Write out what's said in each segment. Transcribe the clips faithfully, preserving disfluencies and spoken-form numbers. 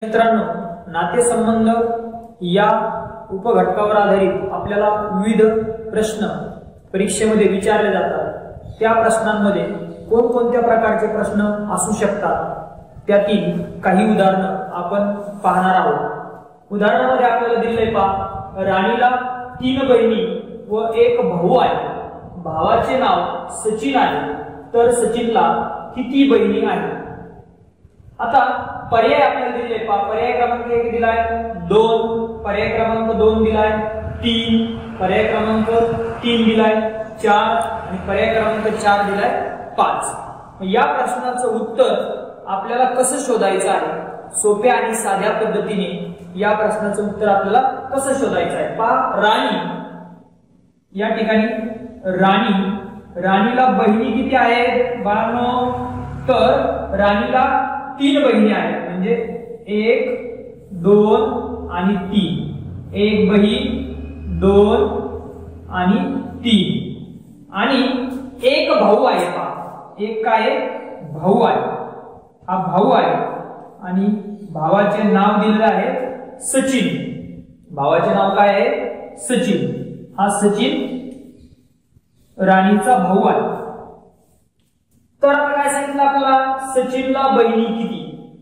मित्रांनो, नातेसंबंध या उपघटकावर आधारित आपल्याला विविध प्रश्न परीक्षेमध्ये विचारले जातात। त्या प्रश्नांमध्ये कोणकोणत्या प्रकारचे प्रश्न असू शकतात त्यातील काही उदाहरणं आपण पाहणार आहोत। उदाहरणामध्ये आपल्याला दिलेले पहा, राणीला तीन बहिणी व एक भाऊ आहे। भावाचे नाव सचिन आहे, तर सचिनला किती बहिणी आहेत? आता पर्याय आपल्याला दिले पहा, पर्याय क्रमांक एक दिलाय दोन, पर्याय क्रमांक दोन दिलाय तीन, पर्याय क्रमांक तीन दिलाय चार आणि पर्याय क्रमांक चार दिलाय पाच। या प्रश्नाचं उत्तर आपल्याला कसं शोधायचं आहे? सोप्या आणि साध्या पद्धतीने या प्रश्नाचं उत्तर आपल्याला कसं शोधायचं आहे? पहा, राणी या ठिकाणी राणी राणीला बहिणी किती आहेत बाळांनो? तर राणीला तीन बहिणी आहेत, म्हणजे एक दोन आणि तीन। एक बहीण, दोन आणि तीन, आणि एक भाऊ आहे पहा, एक काय भाऊ आहे, हा भाऊ आहे आणि भावाचे नाव दिलेलं आहे सचिन। भावाचे नाव काय आहे? सचिन। हा सचिन राणीचा भाऊ आहे। तर आता काय सांगितलं आपल्याला? सचिनला बहिणी किती?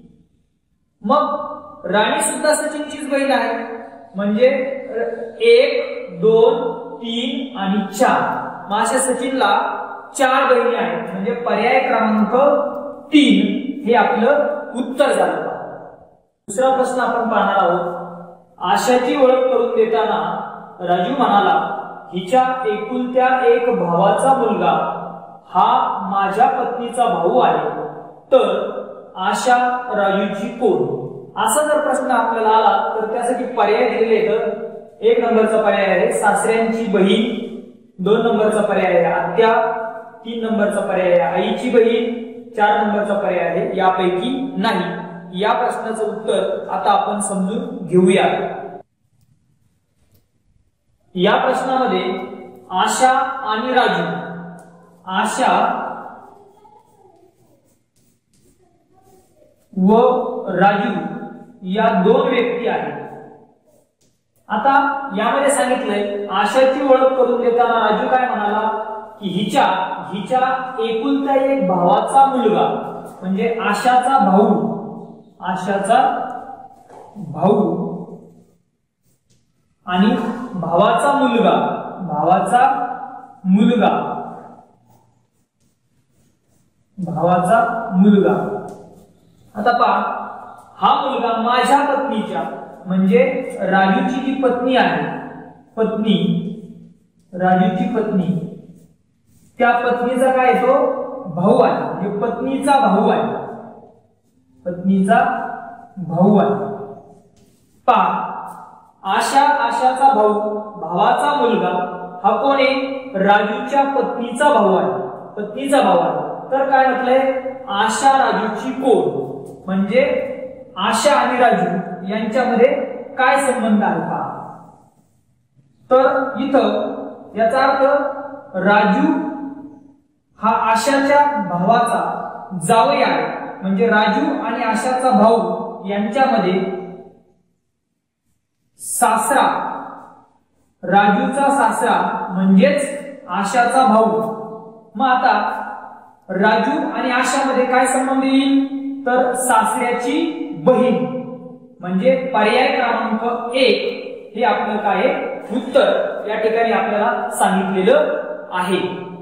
मग राणी सुद्धा सचिनचीच बहीण आहे, म्हणजे एक दोन तीन आणि चार। मग अशा सचिनला चार बहिणी आहेत, म्हणजे पर्याय क्रमांक तीन हे आपलं उत्तर झालं। दुसरा प्रश्न आपण पाहणार आहोत। आशाची ओळख करून देताना राजू म्हणाला, हिच्या एकुलत्या एक भावाचा मुलगा हा माझ्या पत्नीचा भाऊ आहे, तर आशा राजूची कोण? असा जर प्रश्न आपल्याला आला तर त्यासाठी पर्याय दिलेले आहेत। एक नंबरचा पर्याय आहे सासऱ्यांची बहीण, दोन नंबरचा पर्याय आहे आत्या, तीन नंबरचा पर्याय आहे आईची बहीण, चार नंबरचा पर्याय आहे यापैकी नाही। या प्रश्नाचं उत्तर आता आपण समजून घेऊया। या प्रश्नामध्ये आशा आणि राजू, आशा व राजू या दोन व्यक्ती आहेत। आता यामध्ये सांगितलंय, आशाची ओळख करून देताना राजू काय म्हणाला की हिच्या हिच्या एकुलत्या एक भावाचा मुलगा, म्हणजे आशाचा भाऊ, आशाचा भाऊ आणि भावाचा मुलगा, भावाचा मुलगा भावाचा मुलगा। आता पहा, हा मुलगा माझ्या पत्नीच्या, म्हणजे राजूची जी पत्नी आहे, पत्नी राजूची पत्नी, त्या पत्नीचा काय तो भाऊ आहे, म्हणजे पत्नीचा भाऊ आहे, पत्नीचा भाऊ आहे। पहा, आशा आशाचा भाऊ, भावाचा मुलगा हा कोण आहे? राजूच्या पत्नीचा भाऊ आहे, पत्नीचा भाऊ आहे। तर काय म्हटलंय? आशा राजूची कोण? म्हणजे आशा आणि राजू यांच्यामध्ये काय संबंध आहे पहा। तर इथं याचा अर्थ राजू हा आशाच्या भावाचा जावई आहे, म्हणजे राजू आणि आशाचा भाऊ यांच्यामध्ये सासरा, राजूचा सासरा म्हणजेच आशाचा भाऊ। मग आता राजू आणि आशामध्ये काय संबंध येईल? तर सासऱ्याची बहीण, म्हणजे पर्याय क्रमांक एक हे आपलं काय उत्तर या ठिकाणी आपल्याला सांगितलेलं आहे।